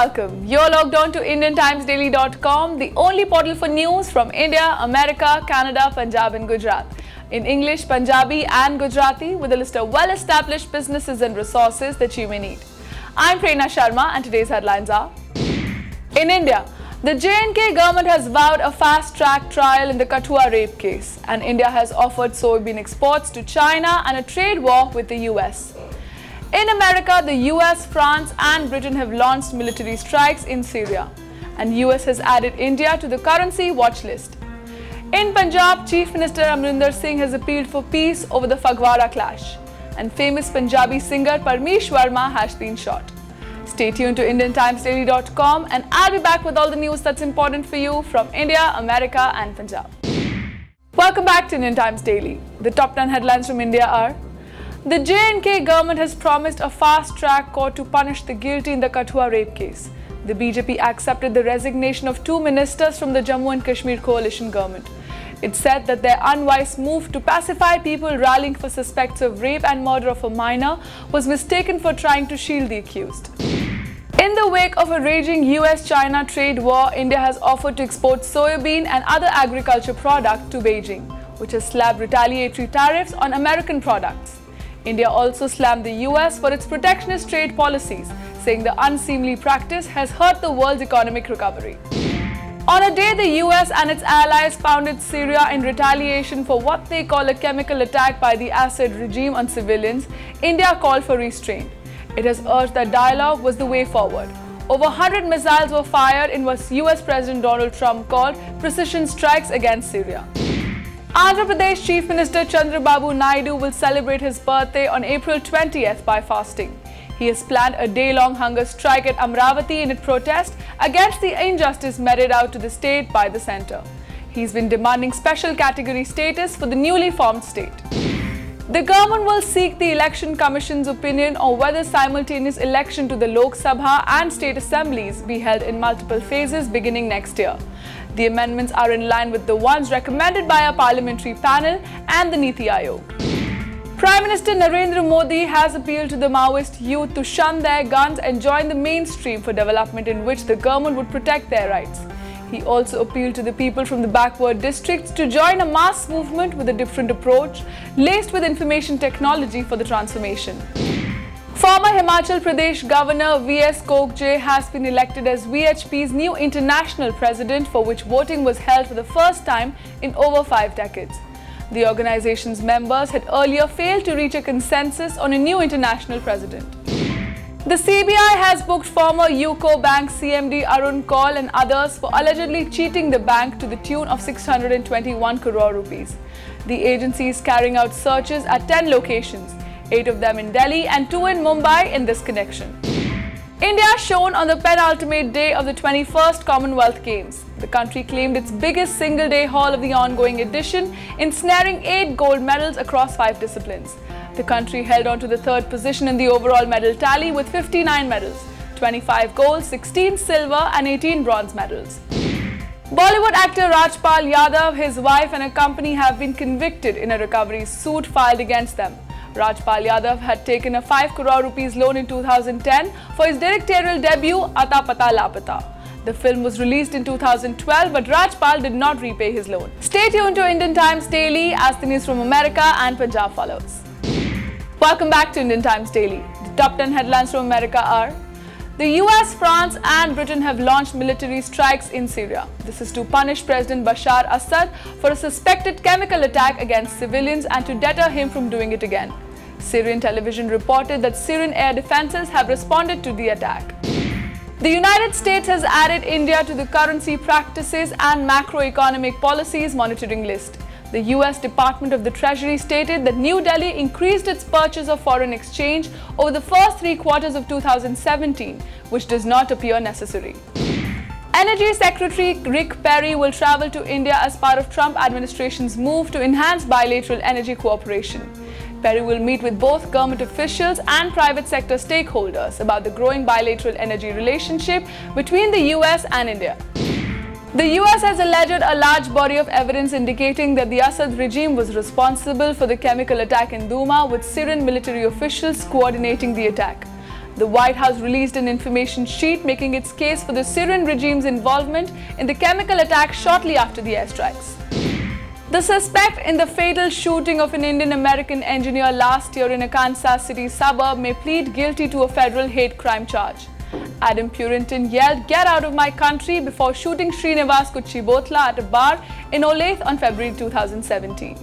welcome. You're logged on to IndianTimesDaily.com, the only portal for news from India, America, Canada, Punjab and Gujarat. In English, Punjabi and Gujarati, with a list of well-established businesses and resources that you may need. I'm Prerna Sharma and today's headlines are: in India, the J&K government has vowed a fast-track trial in the Kathua rape case, and India has offered soybean exports to China and a trade war with the US. In America, the US, France and Britain have launched military strikes in Syria, and US has added India to the currency watch list. In Punjab, Chief Minister Amrinder Singh has appealed for peace over the Phagwara clash, and famous Punjabi singer Parmesh Verma has been shot. Stay tuned to IndianTimesDaily.com and I'll be back with all the news that's important for you from India, America and Punjab. Welcome back to Indian Times Daily. The top 10 headlines from India are: the J&K government has promised a fast-track court to punish the guilty in the Kathua rape case. The BJP accepted the resignation of 2 ministers from the Jammu and Kashmir coalition government. It said that their unwise move to pacify people rallying for suspects of rape and murder of a minor was mistaken for trying to shield the accused. In the wake of a raging US-China trade war, India has offered to export soybean and other agriculture products to Beijing, which has slapped retaliatory tariffs on American products. India also slammed the US for its protectionist trade policies, saying the unseemly practice has hurt the world's economic recovery. On a day the US and its allies pounded Syria in retaliation for what they call a chemical attack by the Assad regime on civilians, India called for restraint. It has urged that dialogue was the way forward. Over 100 missiles were fired in what US President Donald Trump called precision strikes against Syria. Andhra Pradesh Chief Minister Chandrababu Naidu will celebrate his birthday on April 20th by fasting. He has planned a day-long hunger strike at Amravati in protest against the injustice meted out to the state by the centre. He's been demanding special category status for the newly formed state. The government will seek the Election Commission's opinion on whether simultaneous election to the Lok Sabha and state assemblies be held in multiple phases beginning next year. The amendments are in line with the ones recommended by a parliamentary panel and the Niti Aayog. Prime Minister Narendra Modi has appealed to the Maoist youth to shun their guns and join the mainstream for development in which the government would protect their rights. He also appealed to the people from the backward districts to join a mass movement with a different approach, laced with information technology for the transformation. Former Himachal Pradesh Governor V.S. Kokje has been elected as VHP's new international president, for which voting was held for the first time in over 5 decades. The organization's members had earlier failed to reach a consensus on a new international president. The CBI has booked former UCO Bank CMD Arun Kaul and others for allegedly cheating the bank to the tune of 621 crore rupees. The agency is carrying out searches at 10 locations, 8 of them in Delhi and 2 in Mumbai in this connection. India shone on the penultimate day of the 21st Commonwealth Games. The country claimed its biggest single-day haul of the ongoing edition, ensnaring 8 gold medals across 5 disciplines. The country held on to the 3rd position in the overall medal tally with 59 medals, 25 gold, 16 silver and 18 bronze medals. Bollywood actor Rajpal Yadav, his wife and a company have been convicted in a recovery suit filed against them. Rajpal Yadav had taken a 5 crore rupees loan in 2010 for his directorial debut Ata Pata Lapata. The film was released in 2012, but Rajpal did not repay his loan. Stay tuned to Indian Times Daily as the news from America and Punjab follows. Welcome back to Indian Times Daily. The top 10 headlines from America are: the US, France and Britain have launched military strikes in Syria. This is to punish President Bashar Assad for a suspected chemical attack against civilians and to deter him from doing it again. Syrian television reported that Syrian air defenses have responded to the attack. The United States has added India to the currency practices and macroeconomic policies monitoring list. The US Department of the Treasury stated that New Delhi increased its purchase of foreign exchange over the first 3 quarters of 2017, which does not appear necessary. Energy Secretary Rick Perry will travel to India as part of Trump administration's move to enhance bilateral energy cooperation. Perry will meet with both government officials and private sector stakeholders about the growing bilateral energy relationship between the US and India. The US has alleged a large body of evidence indicating that the Assad regime was responsible for the chemical attack in Douma, with Syrian military officials coordinating the attack. The White House released an information sheet making its case for the Syrian regime's involvement in the chemical attack shortly after the airstrikes. The suspect in the fatal shooting of an Indian-American engineer last year in a Kansas City suburb may plead guilty to a federal hate crime charge. Adam Purinton yelled, "Get out of my country," before shooting Srinivas Kuchibotla at a bar in Olathe on February 2017.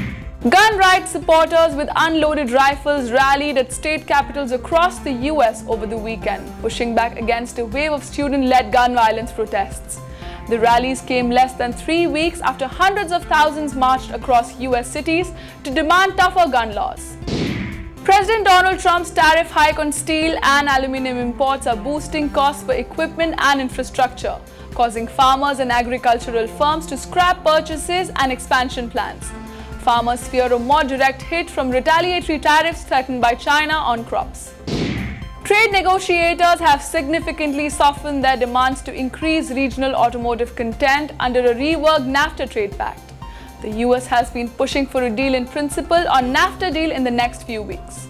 Gun rights supporters with unloaded rifles rallied at state capitals across the US over the weekend, pushing back against a wave of student-led gun violence protests. The rallies came less than 3 weeks after hundreds of thousands marched across US cities to demand tougher gun laws. President Donald Trump's tariff hike on steel and aluminum imports are boosting costs for equipment and infrastructure, causing farmers and agricultural firms to scrap purchases and expansion plans. Farmers fear a more direct hit from retaliatory tariffs threatened by China on crops. Trade negotiators have significantly softened their demands to increase regional automotive content under a reworked NAFTA trade pact. The US has been pushing for a deal in principle on NAFTA deal in the next few weeks.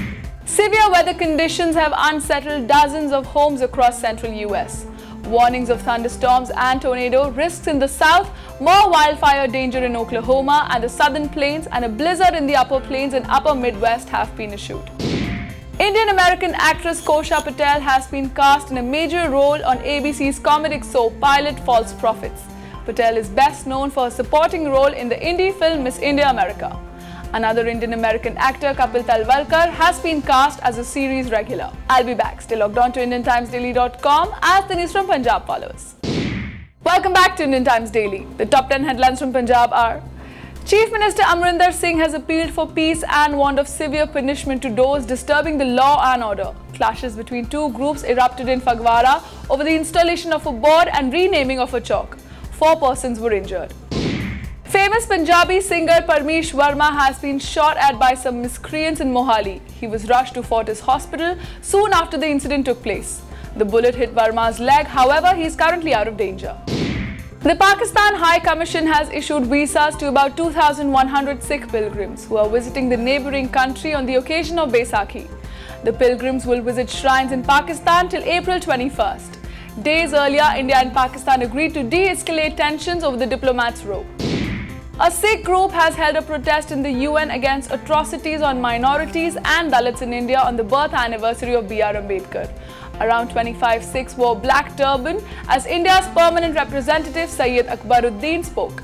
Severe weather conditions have unsettled dozens of homes across central US. Warnings of thunderstorms and tornado risks in the south, more wildfire danger in Oklahoma and the southern plains, and a blizzard in the upper plains and upper Midwest have been issued. Indian-American actress Kosha Patel has been cast in a major role on ABC's comedic soap pilot False Prophets. Patel is best known for her supporting role in the indie film Miss India America. Another Indian-American actor, Kapil Talwalkar, has been cast as a series regular. I'll be back. Stay logged on to IndianTimesDaily.com as the news from Punjab follows. Welcome back to Indian Times Daily. The top 10 headlines from Punjab are: Chief Minister Amrinder Singh has appealed for peace and warned of severe punishment to those disturbing the law and order. Clashes between two groups erupted in Phagwara over the installation of a board and renaming of a chowk. 4 persons were injured. Famous Punjabi singer Parmesh Verma has been shot at by some miscreants in Mohali. He was rushed to Fortis Hospital soon after the incident took place. The bullet hit Verma's leg, however, he is currently out of danger. The Pakistan High Commission has issued visas to about 2,100 Sikh pilgrims who are visiting the neighbouring country on the occasion of Baisakhi. The pilgrims will visit shrines in Pakistan till April 21st. Days earlier, India and Pakistan agreed to de-escalate tensions over the diplomats' row. A Sikh group has held a protest in the UN against atrocities on minorities and Dalits in India on the birth anniversary of B.R. Ambedkar. Around 25 Sikhs wore black turban as India's permanent representative Syed Akbaruddin spoke.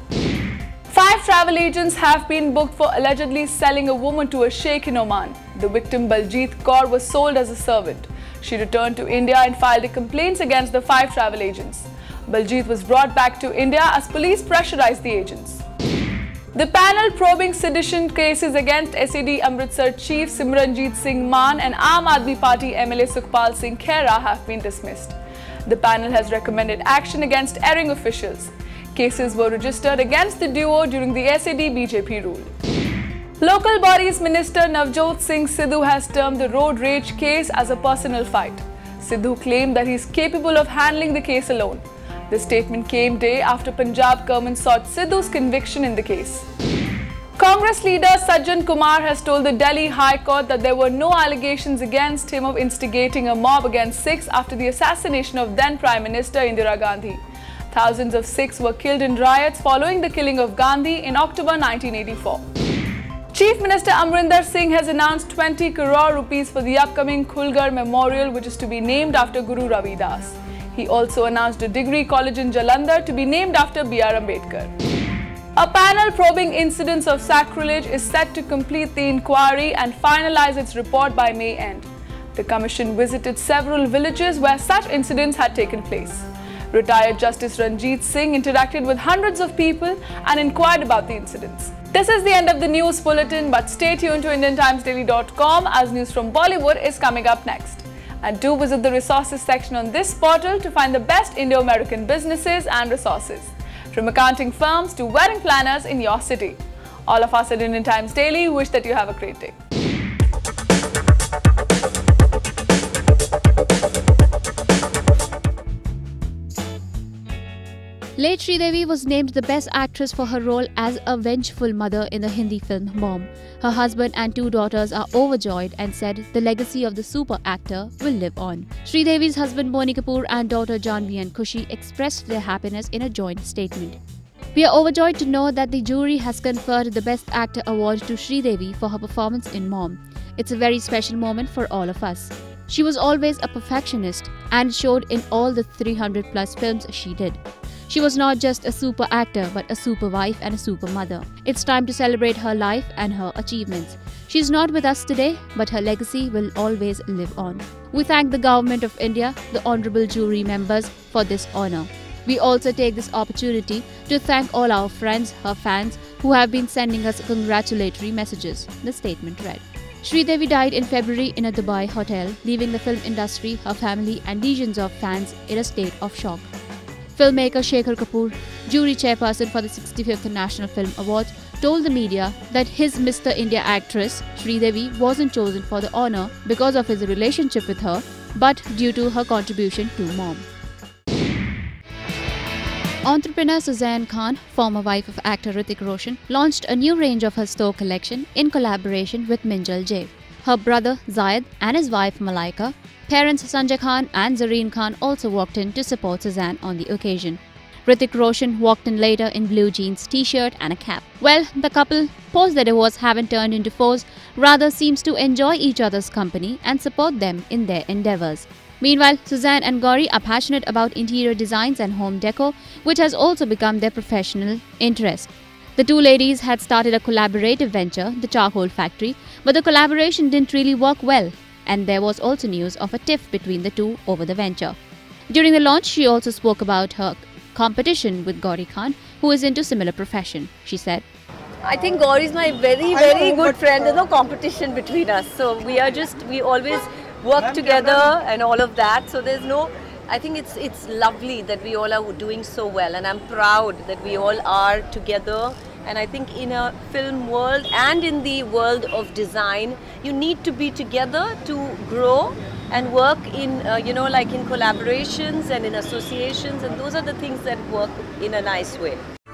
5 travel agents have been booked for allegedly selling a woman to a sheikh in Oman. The victim Baljeet Kaur was sold as a servant. She returned to India and filed complaints against the 5 travel agents. Baljeet was brought back to India as police pressurized the agents. The panel probing sedition cases against SAD Amritsar chief Simranjeet Singh Maan and Aam Aadmi Party MLA Sukhpal Singh Khera have been dismissed. The panel has recommended action against erring officials. Cases were registered against the duo during the SAD BJP rule. Local Bodies Minister Navjot Singh Sidhu has termed the road rage case as a personal fight. Sidhu claimed that he is capable of handling the case alone. The statement came day after Punjab government sought Sidhu's conviction in the case. Congress leader Sajjan Kumar has told the Delhi High Court that there were no allegations against him of instigating a mob against Sikhs after the assassination of then Prime Minister Indira Gandhi. Thousands of Sikhs were killed in riots following the killing of Gandhi in October 1984. Chief Minister Amrinder Singh has announced 20 crore rupees for the upcoming Khulgar Memorial, which is to be named after Guru Ravidas. He also announced a degree college in Jalandhar to be named after B.R. Ambedkar. A panel probing incidents of sacrilege is set to complete the inquiry and finalize its report by May end. The commission visited several villages where such incidents had taken place. Retired Justice Ranjit Singh interacted with hundreds of people and inquired about the incidents. This is the end of the news bulletin, but stay tuned to IndianTimesDaily.com as news from Bollywood is coming up next. And do visit the resources section on this portal to find the best Indo-American businesses and resources, from accounting firms to wedding planners in your city. All of us at Indian Times Daily wish that you have a great day. Late Sridevi was named the Best Actress for her role as a vengeful mother in the Hindi film Mom. Her husband and 2 daughters are overjoyed and said the legacy of the super actor will live on. Sridevi's husband Boney Kapoor and daughter Janhvi and Khushi expressed their happiness in a joint statement. We are overjoyed to know that the jury has conferred the Best Actor award to Sridevi for her performance in Mom. It's a very special moment for all of us. She was always a perfectionist and showed in all the 300 plus films she did. She was not just a super actor but a super wife and a super mother. It's time to celebrate her life and her achievements. She's not with us today, but her legacy will always live on. We thank the Government of India, the honorable jury members for this honor. We also take this opportunity to thank all our friends, her fans, who have been sending us congratulatory messages, the statement read. Sridevi died in February in a Dubai hotel, leaving the film industry, her family and legions of fans in a state of shock. Filmmaker Shekhar Kapoor, jury chairperson for the 65th National Film Awards, told the media that his Mr. India actress, Sridevi, wasn't chosen for the honor because of his relationship with her, but due to her contribution to Mom. Entrepreneur Suzanne Khan, former wife of actor Hrithik Roshan, launched a new range of her store collection in collaboration with Minjal J. Her brother Zayed and his wife Malaika, parents Sanjay Khan and Zareen Khan also walked in to support Suzanne on the occasion. Hrithik Roshan walked in later in blue jeans, t-shirt and a cap. Well, the couple, post their divorce haven't turned into foes, rather seems to enjoy each other's company and support them in their endeavours. Meanwhile, Suzanne and Gauri are passionate about interior designs and home decor, which has also become their professional interest. The two ladies had started a collaborative venture, the Charcoal Factory, but the collaboration didn't really work well, and there was also news of a tiff between the two over the venture. During the launch, she also spoke about her competition with Gauri Khan, who is into similar profession. She said, I think Gauri is my very good friend. There's no competition between us. So we always work together and all of that. So there's no, I think it's lovely that we all are doing so well, and I'm proud that we all are together. And I think in a film world and in the world of design, you need to be together to grow and work in, like in collaborations and in associations, and those are the things that work in a nice way.